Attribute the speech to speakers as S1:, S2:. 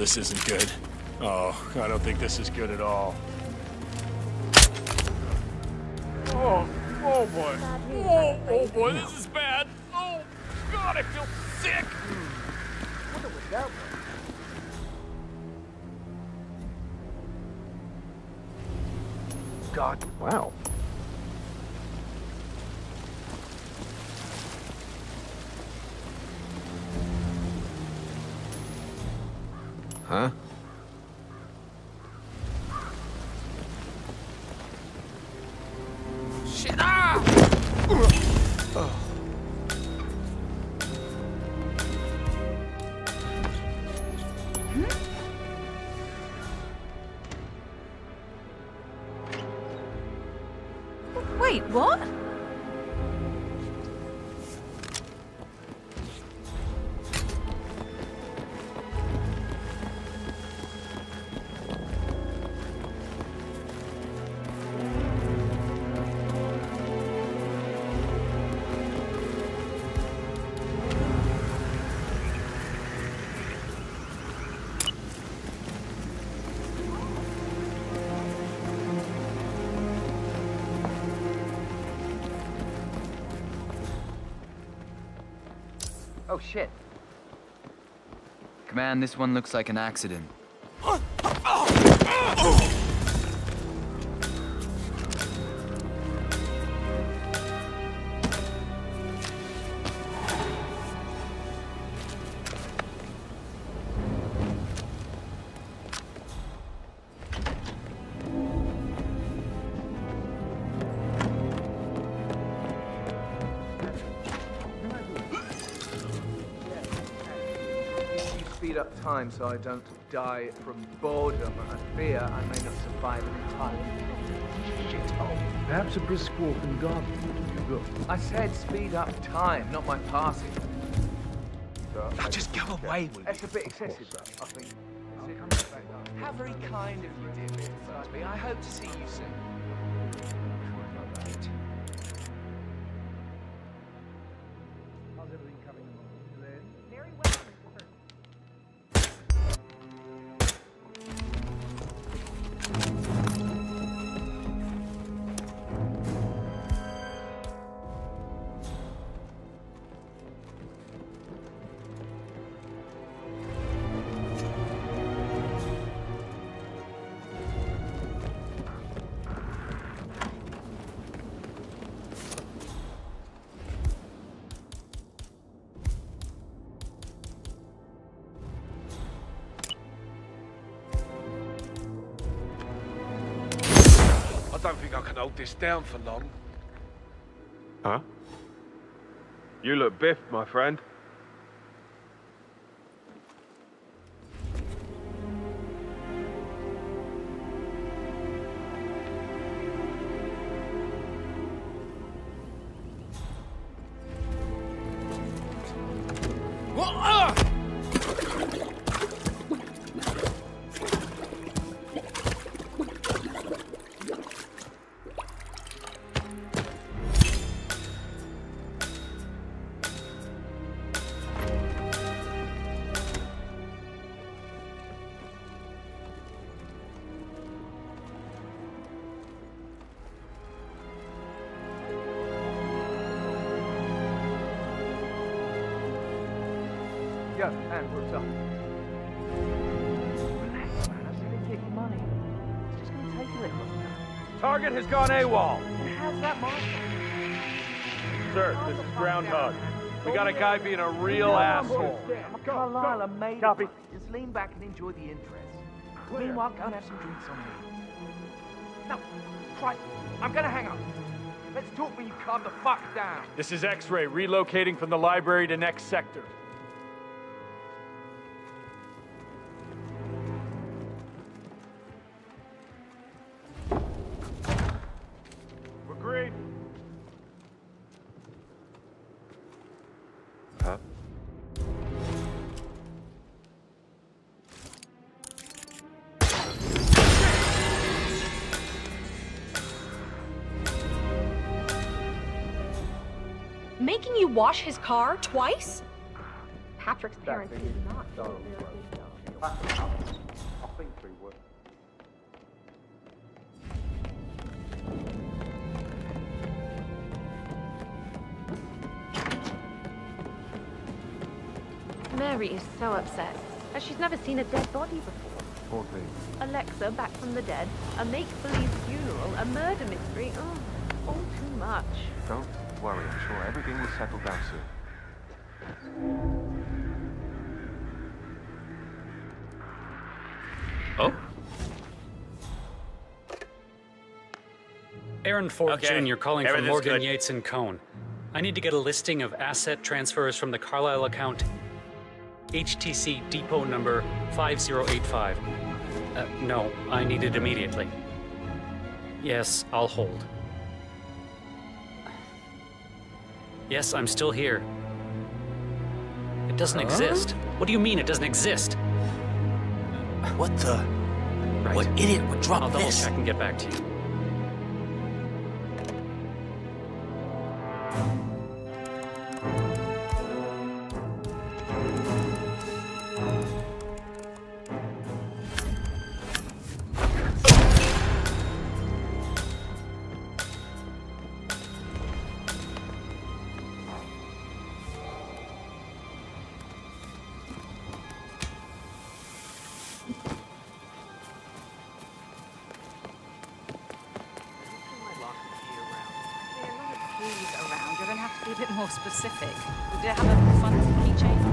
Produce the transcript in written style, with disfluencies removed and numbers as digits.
S1: this isn't good. Oh, I don't think this is good at all. Oh boy. Oh boy, this is bad. Oh God, I feel sick.
S2: What was that one? God, wow.
S3: Huh?
S1: Shit! Ah!
S4: Wait, what?
S2: Oh shit.
S5: Command, this one looks like an accident.
S2: Speed up time so I don't die from boredom. I fear I may not survive an entire shithole.
S6: Perhaps a brisk walk in the garden would do good.
S2: I said speed up time, not my passing.
S5: Now just go away with
S2: That's
S5: it.
S2: a bit excessive, I think. How very kind of you, dear Mr. Busby. I hope to see you soon.
S6: How's everything coming along, Glenn?
S4: Very well, Mr.
S7: I don't think I can hold this down for long.
S8: Huh? You look biffed, my friend.
S2: Yo, and what's up? Relax, man. I said get your money. It's just gonna take a little longer.
S8: Target has gone AWOL.
S2: How's that, Mark?
S8: Sir, this is Groundhog. We got a guy being a real asshole.
S2: Carlisle, I made
S8: Copy.
S2: it. Just lean back and enjoy the interest. Meanwhile, go and have some drinks on me. No, Christ, I'm gonna hang up. Let's talk when you calm the fuck down.
S1: This is X-Ray, relocating from the library to next sector.
S8: We're green. Huh?
S4: Making you wash his car twice? Patrick's parents did not.
S9: I've been through work.
S4: Mary is so upset, as she's never seen a dead body before.
S9: Poor thing.
S4: Alexa back from the dead, a make-believe funeral, a murder mystery. Oh, all too much.
S9: Don't worry, I'm sure everything will settle down soon.
S10: Oh?
S11: Aaron Ford
S10: Okay,
S11: Jr. calling from
S10: everything's
S11: Morgan,
S10: good.
S11: Yates & Cohn. I need to get a listing of asset transfers from the Carlisle account HTC depot number 5085. No, I need it immediately. Yes, I'll hold. Yes, I'm still here. It doesn't exist. What do you mean it doesn't exist?
S10: What the?
S11: Right.
S10: What idiot would drop
S11: I'll double
S10: this?
S11: check and get back to you.
S12: Around, you're going to have to be a bit more specific. Would you have a fun keychain?